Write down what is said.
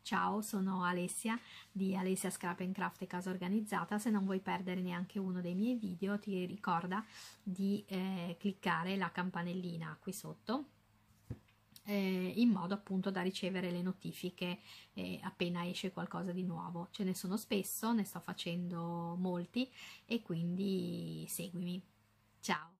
Ciao, sono Alessia di Alessia Scrap and Craft e Casa Organizzata. Se non vuoi perdere neanche uno dei miei video, ti ricorda di cliccare la campanellina qui sotto, in modo appunto da ricevere le notifiche appena esce qualcosa di nuovo. Ce ne sono spesso, ne sto facendo molti e quindi seguimi. Ciao!